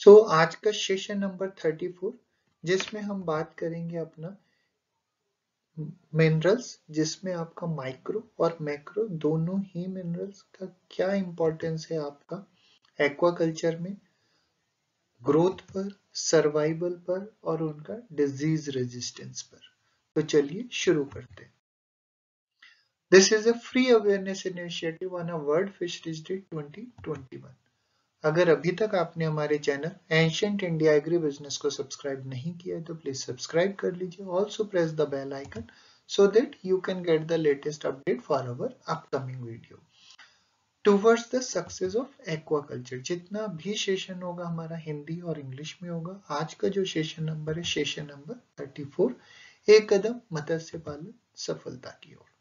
आज का session number 34 जिसमें हम बात करेंगे अपना मिनरल्स, जिसमें आपका माइक्रो और मैक्रो दोनों ही मिनरल्स का क्या इंपॉर्टेंस है आपका एक्वाकल्चर में, ग्रोथ पर, सर्वाइवल पर और उनका डिजीज रेजिस्टेंस पर। तो चलिए शुरू करते हैं। This is a free awareness initiative on a world fisheries day 2021। अगर अभी तक आपने हमारे channel ancient India agri business को सब्सक्राइब नहीं किया है तो प्लीज सब्सक्राइब कर लीजिए। Also press the bell icon so that you can get the latest update for our upcoming video. Towards the success of aquaculture, जितना भी सेशन होगा हमारा हिंदी और इंग्लिश में होगा। आज का जो सेशन नंबर है सेशन नंबर 34, एक कदम मत्स्य पालन सफलता की ओर।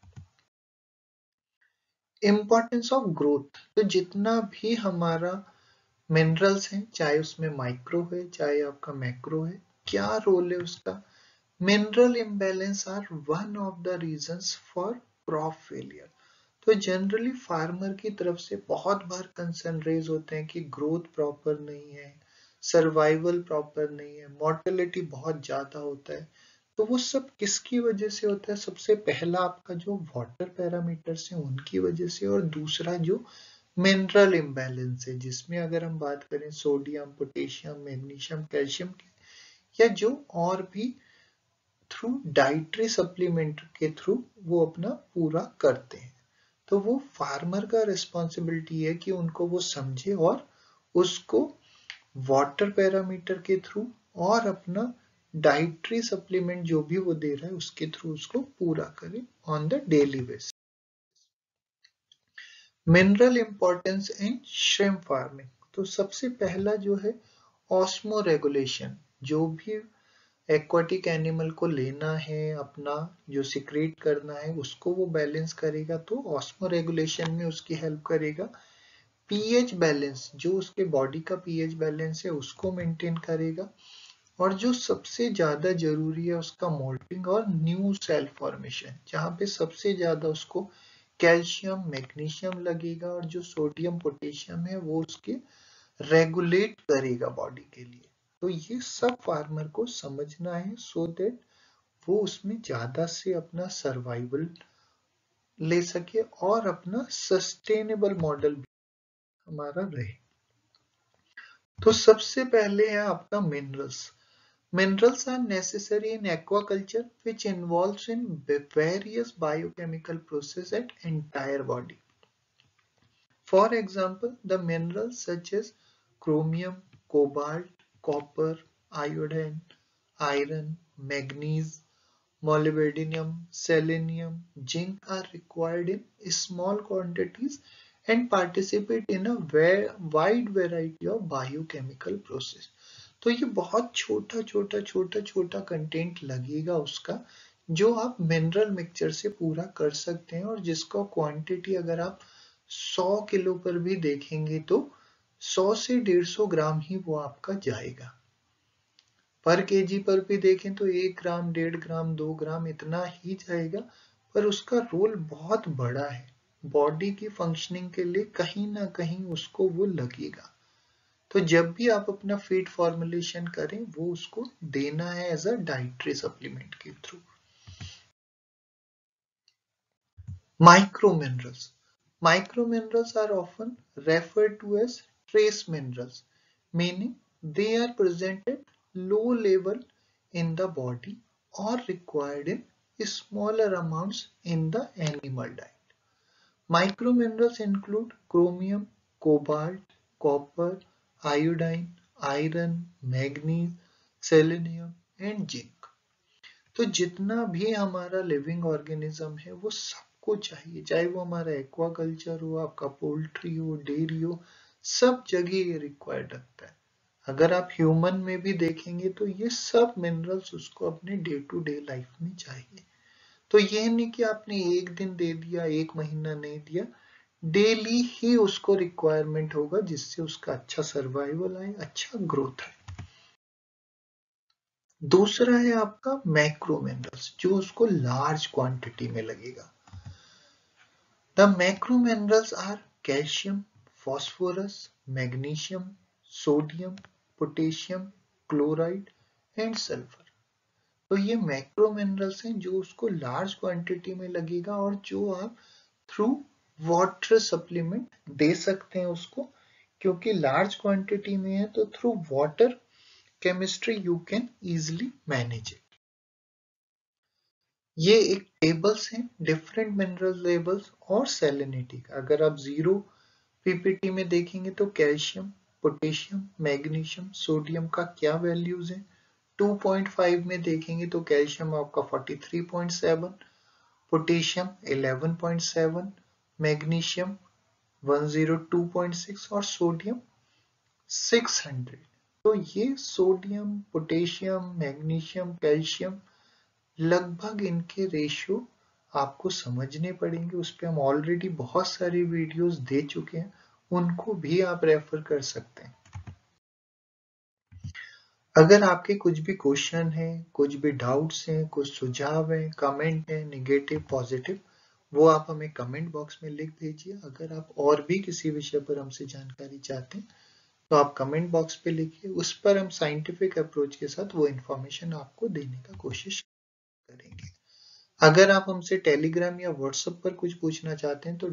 इंपॉर्टेंस ऑफ ग्रोथ, तो जितना भी हमारा मिनरल्स हैं, चाहे उसमें माइक्रो है चाहे आपका मैक्रो है, क्या रोल है उसका। Mineral imbalance are one of the reasons for crop failure. तो जनरली फार्मर की तरफ से बहुत बार कंसर्न रेज होते हैं कि ग्रोथ प्रॉपर नहीं है, सर्वाइवल प्रॉपर नहीं है, मॉर्टेलिटी बहुत ज्यादा होता है। तो वो सब किसकी वजह से होता है? सबसे पहला आपका जो वाटर पैरामीटर्स हैं उनकी वजह से, और दूसरा जो मिनरल इम्बैलेंस है, जिसमें अगर हम बात करें सोडियम, पोटेशियम, मैग्नीशियम, कैल्शियम के, या जो और भी थ्रू डाइटरी सप्लीमेंट के थ्रू वो अपना पूरा करते हैं। तो वो फार्मर का रिस्पॉन्सिबिलिटी है कि उनको वो समझे और उसको वाटर पैरामीटर के थ्रू और अपना डाइटरी सप्लीमेंट जो भी वो दे रहा है उसके थ्रू उसको पूरा करे on the daily basis. Mineral importance in shrimp farming, तो सबसे पहला जो है ऑस्मो रेगुलेशन। जो भी एक्वाटिक एनिमल को लेना है, अपना जो सिक्रेट करना है उसको वो बैलेंस करेगा, तो ऑस्मो रेगुलेशन में उसकी हेल्प करेगा। पीएच बैलेंस, जो उसके बॉडी का पीएच बैलेंस है उसको मेंटेन करेगा। और जो सबसे ज्यादा जरूरी है उसका मोल्टिंग और न्यू सेल फॉर्मेशन, जहाँ पे सबसे ज्यादा उसको कैल्शियम, मैग्नीशियम लगेगा, और जो सोडियम, पोटेशियम है वो उसके रेगुलेट करेगा बॉडी के लिए। तो ये सब फार्मर को समझना है सो दैट वो उसमें ज्यादा से अपना सर्वाइवल ले सके और अपना सस्टेनेबल मॉडल भी हमारा रहे। तो सबसे पहले है आपका minerals. Minerals are necessary in aquaculture, which involves in various biochemical process at entire body. For example, the minerals such as chromium, cobalt, copper, iodine, iron, manganese, molybdenum, selenium, zinc are required in small quantities and participate in a wide variety of biochemical process. तो ये बहुत छोटा छोटा छोटा छोटा content लगेगा उसका, जो आप मिनरल मिक्सचर से पूरा कर सकते हैं, और जिसका क्वांटिटी अगर आप 100 किलो पर भी देखेंगे तो 100 से 150 ग्राम ही वो आपका जाएगा। पर केजी पर भी देखें तो 1 ग्राम, 1.5 ग्राम, 2 ग्राम इतना ही जाएगा, पर उसका रोल बहुत बड़ा है। बॉडी की फंक्शनिंग के लिए कहीं ना कहीं उसको वो लगेगा। तो जब भी आप अपना फीड फॉर्मुलेशन करें वो उसको देना है एज अ डाइटरी सप्लीमेंट के through. Micro minerals are often referred to as trace minerals, meaning they are present at low level in the body or required in smaller amounts in the animal diet. Micro minerals include chromium, cobalt, copper, iodine, iron, manganese, selenium and zinc. तो जितना भी हमारा living organism है वो सबको चाहिए, चाहे वो हमारा एक्वाकल्चर हो, आपका पोल्ट्री हो, डेयरी हो, सब जगह ये रिक्वायर्ड रखता है। अगर आप ह्यूमन में भी देखेंगे तो ये सब मिनरल्स उसको अपने डे टू डे लाइफ में चाहिए। तो ये नहीं कि आपने एक दिन दे दिया, एक महीना नहीं दिया, डेली ही उसको रिक्वायरमेंट होगा, जिससे उसका अच्छा सर्वाइवल आए, अच्छा ग्रोथ आए। दूसरा है आपका मैक्रो मिनरल्स, जो उसको लार्ज क्वांटिटी में लगेगा। The macro minerals are calcium, phosphorus, magnesium, sodium, potassium chloride and sulphur. तो ये मैक्रो मिनरल्स हैं जो उसको लार्ज क्वांटिटी में लगेगा और जो आप थ्रू वाटर सप्लीमेंट दे सकते हैं उसको, क्योंकि लार्ज क्वांटिटी में है तो through water chemistry you can easily manage it. ये एक टेबल्स हैं डिफरेंट मिनरल लेवल्स और सैलिनिटी का। अगर आप 0 पीपीटी में देखेंगे तो कैल्शियम, पोटेशियम, मैग्नीशियम, सोडियम का क्या वैल्यूज है। 2.5 में देखेंगे तो कैल्शियम आपका 43.7, पोटेशियम 11.7, मैग्नीशियम 102.6 और सोडियम 600। तो ये सोडियम, पोटेशियम, मैग्नीशियम, कैल्शियम लगभग इनके रेशियो आपको समझने पड़ेंगे। उस पर हम ऑलरेडी बहुत सारी वीडियोस दे चुके हैं, उनको भी आप रेफर कर सकते हैं। अगर आपके कुछ भी क्वेश्चन है, कुछ भी डाउट्स हैं, कुछ सुझाव हैं, कमेंट है, नेगेटिव पॉजिटिव, वो आप हमें कमेंट बॉक्स में लिख दीजिए। अगर आप और भी किसी विषय पर हमसे जानकारी चाहते हैं तो आप कमेंट बॉक्स पे लिखिए, उस पर हम साइंटिफिक अप्रोच के साथ वो इंफॉर्मेशन आपको देने का कोशिश करेंगे। अगर आप हमसे टेलीग्राम या व्हाट्सएप पर कुछ पूछना चाहते हैं तो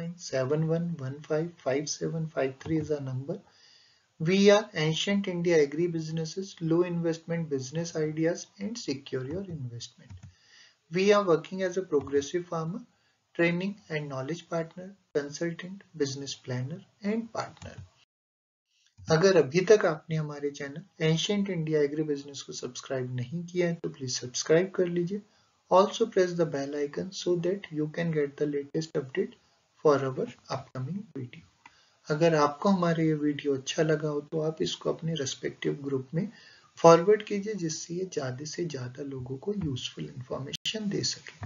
9971155753 is our number. We are Ancient India Agri-Businesses, low investment business ideas and secure your investment. We are working as a progressive farmer, training and knowledge partner, consultant, business planner and partner. अगर अभी तक आपने हमारे channel ancient India agri business को subscribe नहीं किया है तो प्लीज सब्सक्राइब कर लीजिए। Also press the bell icon so that you can get the latest update for our upcoming video. अगर आपको हमारा ये वीडियो अच्छा लगा हो तो आप इसको अपने रेस्पेक्टिव ग्रुप में फॉरवर्ड कीजिए, जिससे ये ज्यादा से ज्यादा लोगों को यूजफुल इंफॉर्मेशन दे सके।